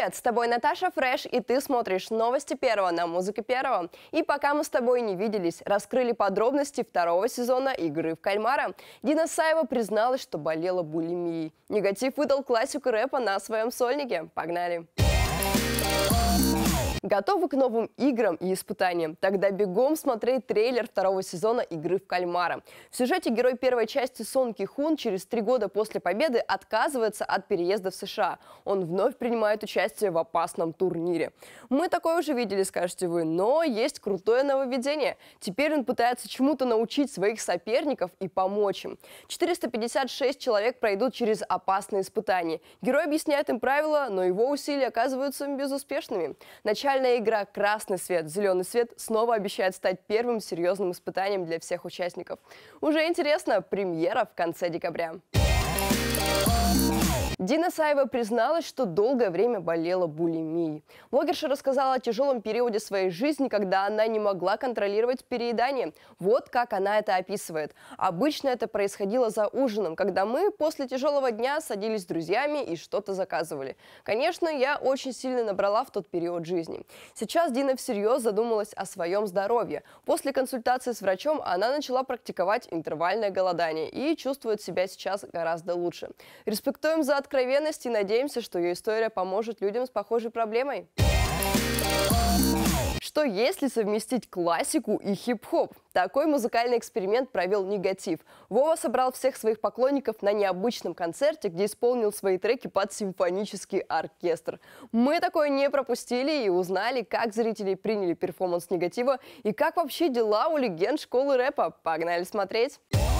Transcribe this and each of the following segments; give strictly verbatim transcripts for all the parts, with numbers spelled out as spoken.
Привет, с тобой Наташа Фреш, и ты смотришь новости Первого на Музыке Первого. И пока мы с тобой не виделись, раскрыли подробности второго сезона «Игры в кальмара». Дина Саева призналась, что болела булимией. Негатив выдал классику рэпа на своем сольнике. Погнали! Готовы к новым играм и испытаниям? Тогда бегом смотреть трейлер второго сезона «Игры в кальмара». В сюжете герой первой части Сон Ки Хун через три года после победы отказывается от переезда в США. Он вновь принимает участие в опасном турнире. Мы такое уже видели, скажете вы, но есть крутое нововведение. Теперь он пытается чему-то научить своих соперников и помочь им. четыреста пятьдесят шесть человек пройдут через опасные испытания. Герой объясняет им правила, но его усилия оказываются безуспешными. Начальная игра «Красный свет, зеленый свет» снова обещает стать первым серьезным испытанием для всех участников. Уже интересно, премьера в конце декабря. Дина Саева призналась, что долгое время болела булимией. Блогерша рассказала о тяжелом периоде своей жизни, когда она не могла контролировать переедание. Вот как она это описывает. Обычно это происходило за ужином, когда мы после тяжелого дня садились с друзьями и что-то заказывали. Конечно, я очень сильно набрала в тот период жизни. Сейчас Дина всерьез задумалась о своем здоровье. После консультации с врачом она начала практиковать интервальное голодание и чувствует себя сейчас гораздо лучше. Респектуем за откровенность и надеемся, что ее история поможет людям с похожей проблемой. Что если совместить классику и хип-хоп? Такой музыкальный эксперимент провел Негатив. Вова собрал всех своих поклонников на необычном концерте, где исполнил свои треки под симфонический оркестр. Мы такое не пропустили и узнали, как зрители приняли перформанс Негатива и как вообще дела у легенд школы рэпа. Погнали смотреть!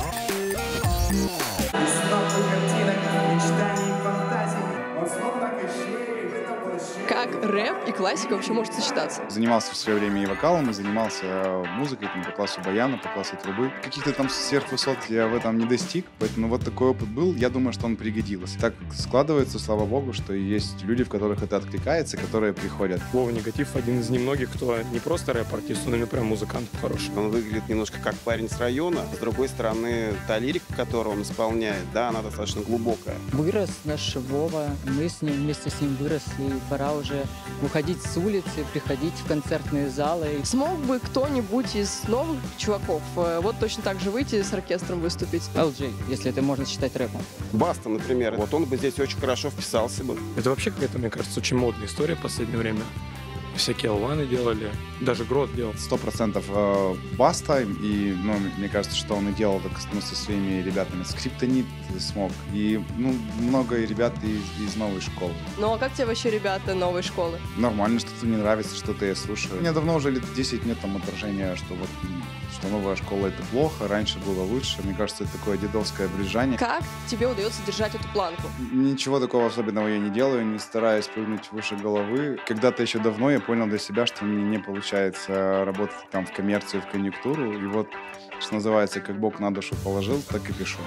Как рэп и классика вообще может сочетаться? Занимался в свое время и вокалом, и занимался музыкой там, по классу баяна, по классу трубы. Каких-то там сверхвысот я в этом не достиг, поэтому вот такой опыт был. Я думаю, что он пригодился. Так складывается, слава богу, что есть люди, в которых это откликается, которые приходят. Вова Негатив один из немногих, кто не просто рэп-артист, он именно прям музыкант хороший. Он выглядит немножко как парень с района. С другой стороны, та лирика, которую он исполняет, да, она достаточно глубокая. Вырос наш Вова, мы с ним вместе с ним выросли, пора уже уходить с улицы, приходить в концертные залы. Смог бы кто-нибудь из новых чуваков э, вот точно так же выйти с оркестром выступить? эл джей, если это можно считать рэпом. Баста, например, вот он бы здесь очень хорошо вписался бы. Это вообще какая-то, мне кажется, очень модная история в последнее время. Всякие Алваны делали, даже Грот делал. Сто процентов Баста, и, ну, мне кажется, что он и делал так, ну, со своими ребятами. Скриптонит смог, и, ну, много ребят из, из новой школы. Ну а как тебе вообще ребята новой школы? Нормально, что-то мне нравится, что-то я слушаю. Мне давно уже лет десять нет там отражения, что вот что новая школа это плохо, раньше было лучше. Мне кажется, это такое дедовское брюзжание. Как тебе удается держать эту планку? Ничего такого особенного я не делаю, не стараюсь прыгнуть выше головы. Когда-то еще давно я понял для себя, что мне не получается работать там в коммерцию, в конъюнктуру. И вот, что называется, как Бог на душу положил, так и пишу.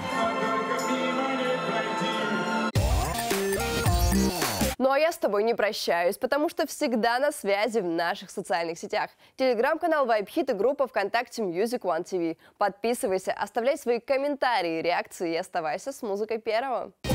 Ну а я с тобой не прощаюсь, потому что всегда на связи в наших социальных сетях. Телеграм-канал Vibe-Hit и группа ВКонтакте Music One ти ви. Подписывайся, оставляй свои комментарии, реакции и оставайся с музыкой Первого.